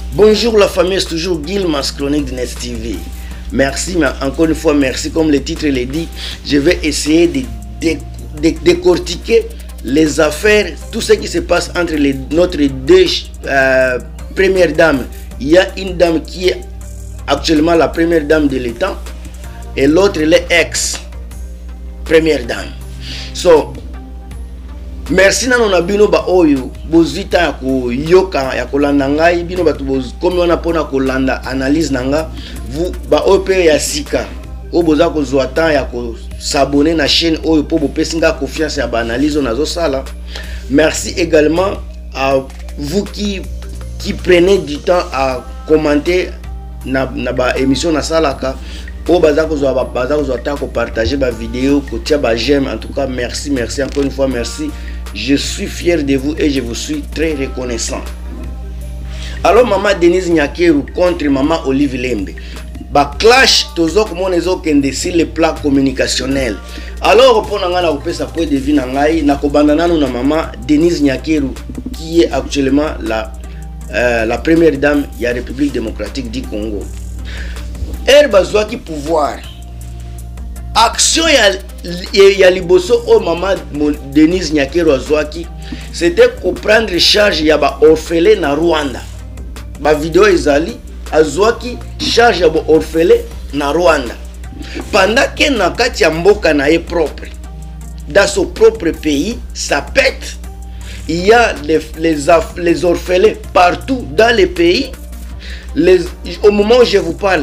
Bonjour la famille, c'est toujours Guilmas Chronique de Net TV. Merci, mais encore une fois, merci. Comme le titre le dit, je vais essayer de décortiquer les affaires, tout ce qui se passe entre notre deux premières dames. Il y a une dame qui est actuellement la première dame de l'État et l'autre est ex-première dame. So, merci na nona bino ba oyo bozita ya ko yoka ya kolanda ngai bino batu komi wana pona kolanda analyse nanga vous ba ope ya sika o boza ko zwa temps ya ko s'abonner na chaîne oyo po bo pesinga confiance ya ba analyse nazo sala. Merci également à vous qui prenez du temps à commenter na ba émission na salaka o baza ko zwa temps ko partager ba vidéo ko tia ba j'aime. En tout cas merci encore une fois, merci. Je suis fier de vous et je vous suis très reconnaissant. Alors maman Denise Nyakeru contre maman Olive Lembe. Ba clash tozok monezo kende sur le plan communicationnel. Alors pour nangana opesa point de vue nangai na kobandana na maman Denise Nyakeru qui est actuellement la première dame de la République démocratique du Congo. Elle bazwa ki pouvoir. Action ya liboso o maman Denise Nyakeru azwaki, c'était pour prendre charge ya ba orphelin na Rwanda. Ba vidéo ezali azwaki charge ya ba orphelin na Rwanda. Pendant que na kati ya mboka na ye propre, dans son propre pays, ça pète. Il y a les orphelins partout dans le pays. Au moment où je vous parle,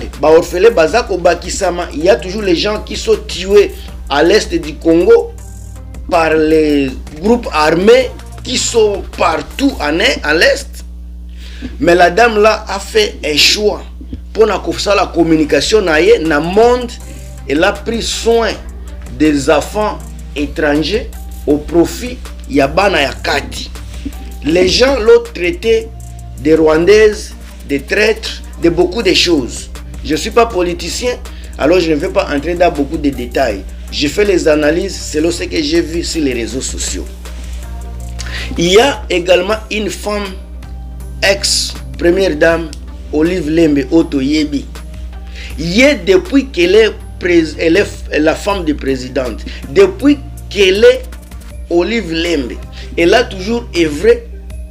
il y a toujours les gens qui sont tués à l'est du Congo par les groupes armés qui sont partout à l'est. Mais la dame là a fait un choix pour la communication dans le monde. Elle a pris soin des enfants étrangers au profit Yabana Yakati. Les gens l'ont traité des Rwandaises, des traîtres, de beaucoup de choses. Je ne suis pas politicien, alors je ne vais pas entrer dans beaucoup de détails. Je fais les analyses selon ce que j'ai vu sur les réseaux sociaux. Il y a également une femme ex-première dame, Olive Lembe Otoyebi. Depuis qu'elle est la femme de présidente, depuis qu'elle est Olive Lembe, elle a toujours œuvré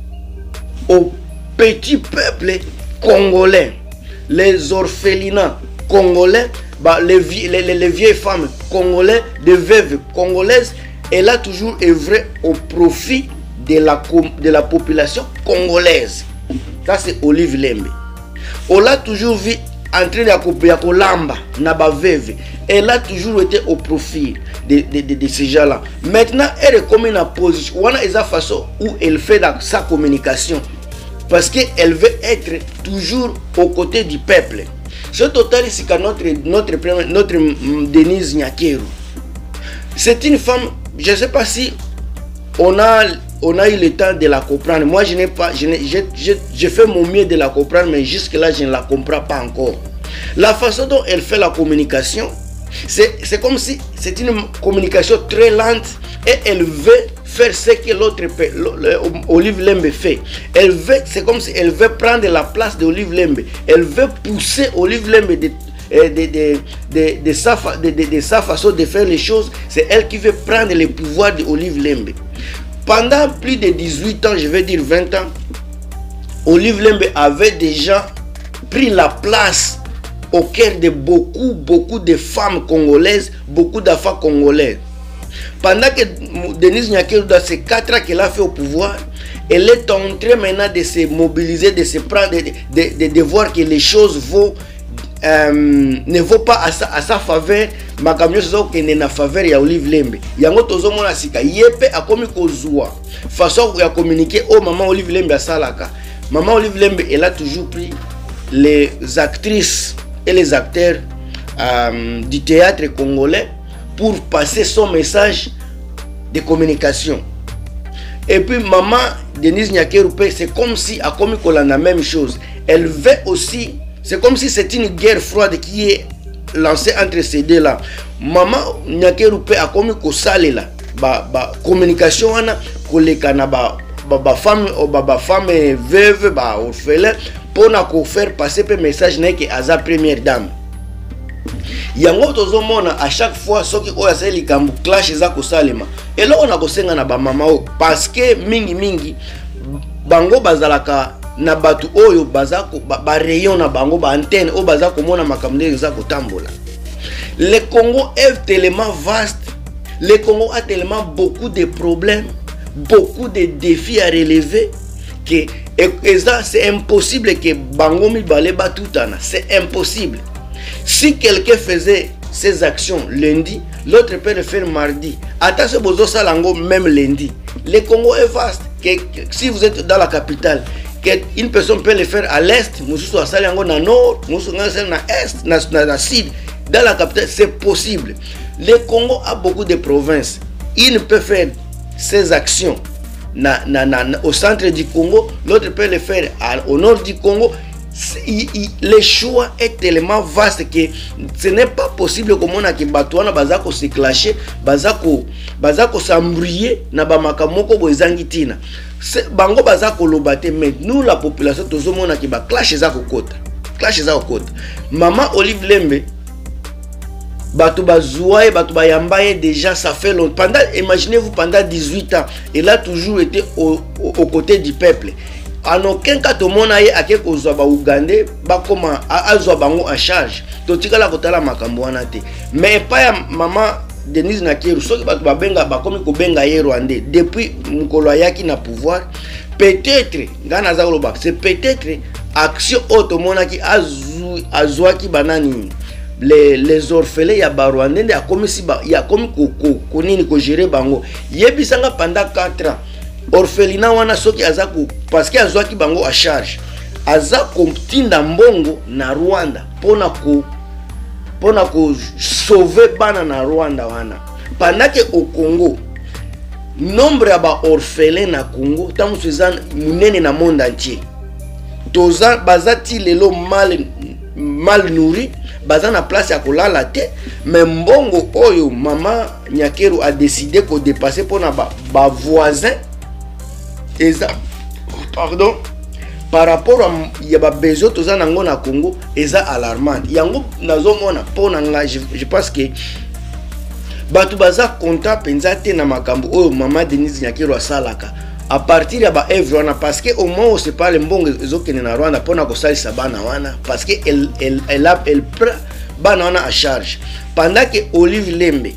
au petit peuple congolais, les orphelinats congolais, les vieilles femmes congolaises, les veuves congolaises. Elle a toujours œuvré au profit de la population congolaise. Ça c'est Olive Lembe. On l'a toujours vu en train de kolamba na ba veuve. Elle a toujours été au profit de ces gens-là. Maintenant, elle est comme une position. On a une façon où elle fait sa communication. Parce qu'elle veut être toujours aux côtés du peuple. Ce total ici, notre Denise Nyakeru. C'est une femme, je ne sais pas si on a eu le temps de la comprendre. Moi, je fais mon mieux de la comprendre, mais jusque-là, je ne la comprends pas encore. La façon dont elle fait la communication, c'est comme si c'est une communication très lente et elle veut faire ce que l'autre Olive Lembe fait. C'est comme si elle veut prendre la place d'Olive Lembe. Elle veut pousser Olive Lembe de sa façon de faire les choses. C'est elle qui veut prendre le pouvoir d'Olive Lembe. Pendant plus de 18 ans, je vais dire 20 ans, Olive Lembe avait déjà pris la place au cœur de beaucoup de femmes congolaises, beaucoup d'enfants congolais. Pendant que Denise Nyakeru, dans ces 4 ans qu'elle a fait au pouvoir, elle est en train maintenant de se mobiliser, de se prendre, de voir que les choses ne vont pas à sa faveur. Ma camion c'est que na faveur ya Olive Lembe. Yango tozo mona sika yepe akomi kozwa. Façon ya communiquer au maman Olive Lembe à salaka. Maman Olive Lembe, elle a toujours pris les actrices et les acteurs du théâtre congolais pour passer son message de communication. Et puis maman Denise Nyakeru, c'est comme si a commis la même chose. Elle veut aussi, c'est comme si c'est une guerre froide qui est lancée entre ces deux là. Maman Nyakeru a commis la communication wana koleka na ba femme veuve ba orphelin pour faire passer le message que aza première dame. Yango tozomona à chaque fois soki oya sali likambu clash eza kosalema. Et là on a kosenga na ba mama parce que mingi bango bazalaka na batu oyo bazako ba rayon na bango ba antenne o bazako mona makambo eza kotambola. Le Congo est tellement vaste. Le Congo a tellement beaucoup de problèmes, beaucoup de défis à relever que c'est impossible que bango mi baleba tutana, c'est impossible. Si quelqu'un faisait ses actions lundi, l'autre peut le faire mardi. Attention bozo salango même lundi. Le Congo est vaste. Si vous êtes dans la capitale, une personne peut le faire à l'est, mususu asalango na nord, mususu ngasa na est, na sud. Dans la capitale, c'est possible. Le Congo a beaucoup de provinces. Il peut faire ses actions au centre du Congo, l'autre peut le faire au nord du Congo. Le choix est tellement vaste que ce n'est pas possible que mon aki batouana bazako se clasher, bazako s'embrouiller na ba makamoko boezangitina. Bango bazako lobate, mais nous la population tozo mona ki ba clash za kokota. Clash za kokota. Maman Olive Lembe Batou Bazouaye, Batou Bayambaye, déjà ça fait longtemps. Imaginez-vous pendant 18 ans, il a toujours été aux côtés du peuple. En aucun cas, tout le monde a été au Zouaba Ougandais, comment à Zouabango en charge. Tout le monde a été mais pas maman Denise Nakiru, ce qui va benga comme Kobenga Rwandais depuis Mukoloyaki na pouvoir. Peut-être, c'est peut-être action automona qui a Zouaki Banani. Les orphelins ya Rwandais ya comme si ya comme konini ko gérer bango. Yebisanga pendant 4 ans. Orphelinat wana soki azako parce que azwaki bango à charge. Azako tinda mbongo na Rwanda pona ko sauver bana na Rwanda wana. Pendant que au Congo nombre ya ba orphelins na Congo tamu sezana munene na monde entier. Toza bazati lelo mal nourri, bazana place ya kolala te, mais mbongo oyo mama Nyakeru a décidé ko dépasser pour na ba voisin eza pardon par rapport à ya ba besoin toza nango na Congo eza alarmant. Yango nazomona pona nga je pense que batu baza konta penza te na makambo oyo mama Denise Nyakeru asalaka à partir de ba œuvre parce que au moment où c'est pas le mbongo ezokene na Rwanda pona ko salisa bana wana parce que elle prend bana wana à charge pendant que Olive Lembe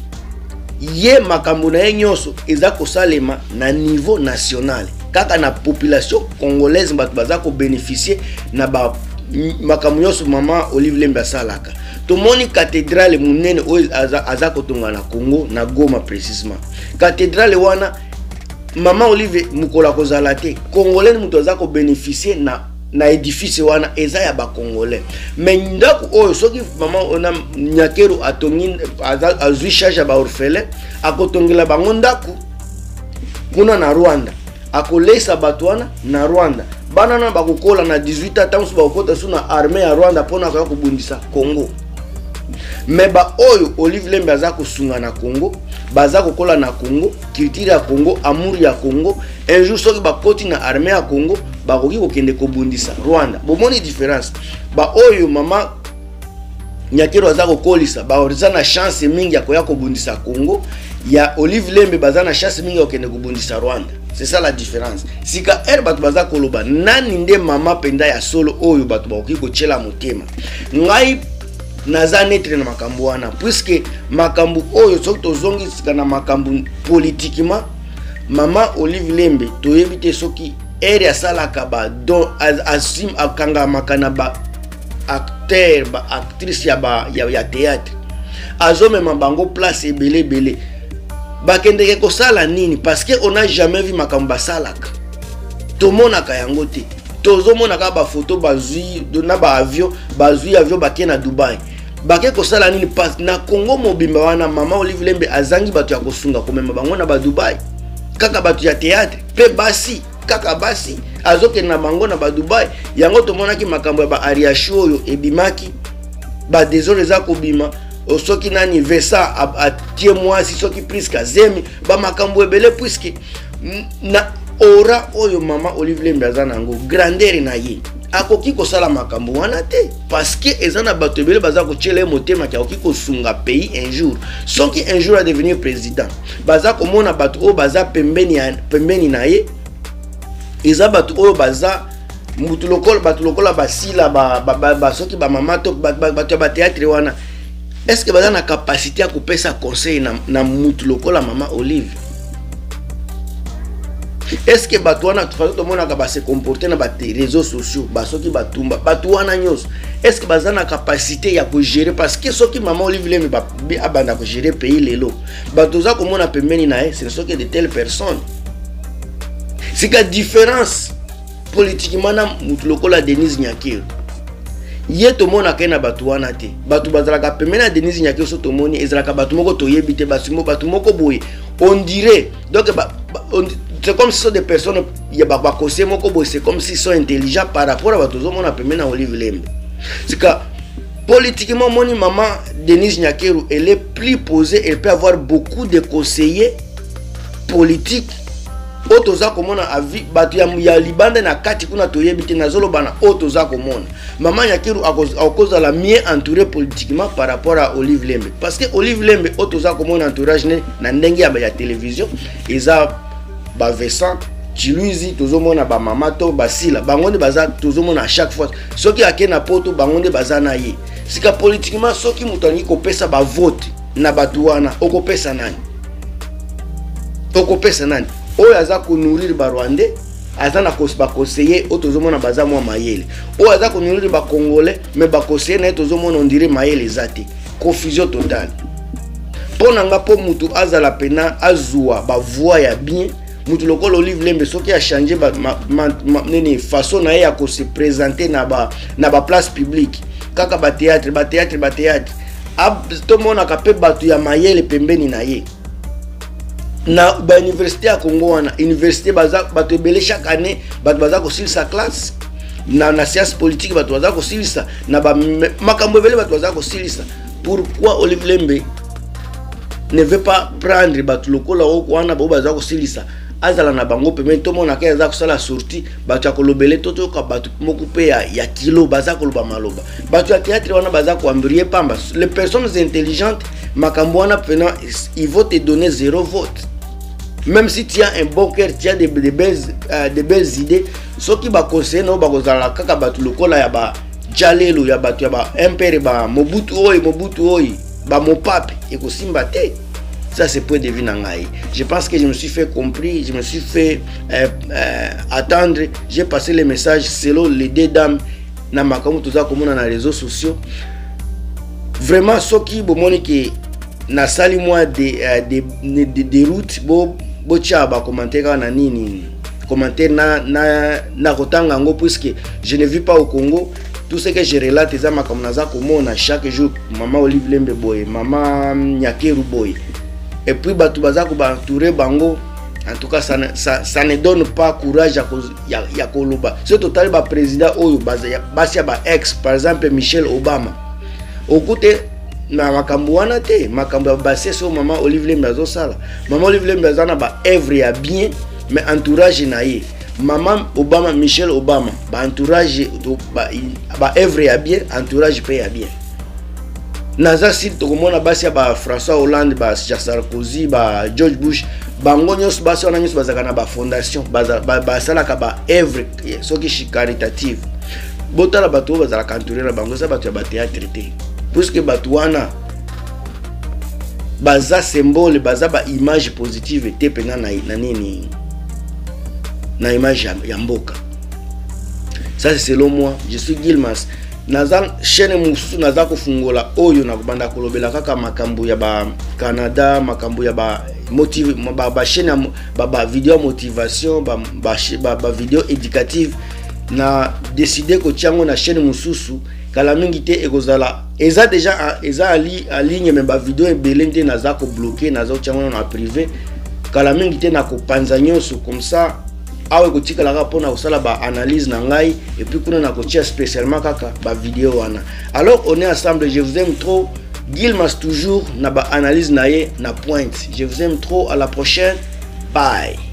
ye makambo na nyonso eza ko salema na niveau national kaka na population congolaise batu baza ko bénéficier na ba makambo nyonso mama Olive Lembe asalaka to moni cathédrale munene oyo aza ko tonga na Congo na Goma précisément cathédrale wana Maman Olive Mukola Kozalate, Congolais mutoza ko bénéficier na édifice wana eza ya ba Congolais. Mais ndako oyo soki maman ona Nyakeru atongi azui charge ba orphelin akotongela bango ndako kuna na Rwanda. Akolesa batwana na Rwanda. Bana na bakokola na 18 ans tansu bakota suna armée ya Rwanda pona ko bundisa Congo. Mais ba oyo Olive Lembe aza kosunga na Congo, baza kokola na Congo, culture ya Congo, amour ya Congo, un jour soki bakoti na armée ya Congo, bakoki kokende kobundisa Rwanda. Bomoni différence. Ba oyo mama Nyakeru aza kokolisa, ba oriza na chance mingi ya koya kobundisa Congo, ya Olive Lembe baza na chance mingi ya kokende kobundisa Rwanda. C'est ça la différence. Sika batu baza koloba nani nde mama penda ya solo oyo batu bakoki kochela motema. Ngai naza netre na makambo wana puisque makambo oyo soki tozongi sika na makambo politiquement mama Olive Lembe toyebi te soki ya salaka ba don asim akanga makana ba acteur ba actrice ya théâtre azomema bango place ebele bakendeke kosala nini parce que on n'a jamais vu makambo basalaka tomonaka yango te tozomonaka ba photo bazui na ba avion bakie na Dubai bake kosala nini pas na Congo mobimba wana mama Olive Lembe azangi batu ya kosunga komema bango na ba Dubai kaka batu ya théâtre pe basi kaka basi azoke na bango na ba Dubai yango tomonaki makambo ya ba Ariasho oyo ebimaki ba désolé za kobima osoki nani vesa atie mwasi soki Priska Zemi ba makambo ebele puisque na ora oyo mama Olive Lembe azana ngo grandeur na ye akoki kosala makambo wana te parce que ezana bato ebele baza kotiela motema ki akoki kosunga pays un jour soki un jour a devenir président baza komona bato oyo baza pembeni na ye eza bato oyo baza mutu lokola basila soki bamama to bato ya bateatre wana est-ce que baza na capacité ya kopesa conseil na mutu lokola mama Olive? Est-ce que bato wana tout le monde se comporter na les réseaux sociaux basoki batumba bato wana nyos est-ce que baza na capacité ya ko gérer parce que soki mama Olive Lembe abanda ko gérer pays lelo bato za komona pembeni na ce ne sont que de telles personnes. C'est que différence politiquement na mutu lokola Denise Nyakero ye to mona kena bato wana te bato bazalaka pembeni na Denise Nyakero so to moni ezalaka bato moko to yebite bato moko boye on dirait donc c'est comme si ce sont des personnes c'est comme s'ils sont intelligents par rapport à bato zomona pembeni na Olive Lembe. C'est que politiquement moni maman Denise Nyakero elle est plus posée, elle peut avoir beaucoup de conseillers politiques. Otoza komona avi batu ya libanda na kati kuna toyebite na zolo bana otoza komona maman Nyakero a cause la mieux entourée politiquement par rapport à Olive Lembe parce que Olive Lembe otoza komona entourage ne na ndenge ya télévision eza ba Vincent Chiluizi tozomona ba mama to basila bangonde baza tozomona à chaque fois soki akena poto bangonde baza na ye sika politiquement soki mutangi kopesa ba vote na batu wana okopesa nani oyo aza ko nourrir ba Rwandais aza na ba conseiller o tozomona baza mwa mayele oyo aza ko nourrir ba Congolais mais ba conseiller na tozomona on dirait mayele zate confusion totale pona nga po mutu azala pena azua ba voix ya bien mutu lokolo Olive Lembe soki a changer ba nene façon na ya ko se présenter na ba place publique kaka ba théâtre to mona ka pe batu ya mayele pembeni na ye na ba université ya Congo wana université bato ebele chaque année bato baza ko silisa classe na science politique bato baza ko silisa na ba makambo ebele bato baza ko silisa. Pourquoi Olive Lembe ne veut pas prendre bato lokola wana ba baza ko silisa azala na bango pembeni to mona ka za ko sala sortie bato ya kolobele toto ka bato moko pe ya kilo baza koloba maloba bato ya théâtre wana baza ko ambrier pamba les personnes intelligentes makambo wana pena ils vont te donner 0 vote. Même si tu as un bon cœur, tu as de belles idées, ce qui va conseiller no ba kozala kaka batu lokola ya ba jalelo ya batu ya ba impere ba Mobutu oyi ba mopape et ko simba te. Ça c'est point de vue nangai. Je pense que je me suis fait compris, je me suis fait attendre, j'ai passé les messages selon les deux dames na makamu toza komona na réseaux sociaux. Vraiment ce qui bomoni que na sali moi des routes bo tia ba commentaire na nini commentaire na kotanga ngo puisque je ne vis pas au Congo. Tout ce que je relate eza makamu naza komona chaque jour maman Olive Lembe boy maman Nyakero boy et puis batu baza ko ba entourer bango. En tout cas ça ne donne pas courage ya koloba c'est total ba président oyo basia ba ex par exemple Michelle Obama okute na makambo wana te makambo basé sur maman Olive Lembe azosala maman Olive Lembe azana ba œuvre ya bien mais entourage na ye maman Obama Michelle Obama ba entourage ba œuvre ya bien entourage pe ya bien naza si to komona basi ba François Hollande ba Sarkozy ba George Bush bango nyos basi wana nyos bazaka na ba fondation ba sala ka ba œuvre soki caritative botala bato bazala kantouré na bango sa bato ya ba théâtre te puisque batouana baza symbole baza ba image positive te pena na nini na image ya mboka. Ça c'est selon moi. Je suis Gilmas naza chaîne mususu naza kofungola oyo na kubanda kolobela kaka makambo ya ba Canada makambo ya ba motive ba chaîne ba vidéo motivation ba vidéo éducative na décider ko tiango na chaîne mususu kala mingi te ekozala eza déjà eza en ligne mais ba vidéo ebelende naza ko bloquer naza tiango na privé kala mingi te na ko panza nyonso comme ça awe ko tika la rapona osala ba analyse na ngai et puis kuna na ko tia spécialement kaka ba vidéo wana. Alors on est ensemble, je vous aime trop. Gilmas toujours na ba analyse na ye na pointe. Je vous aime trop, à la prochaine. Bye.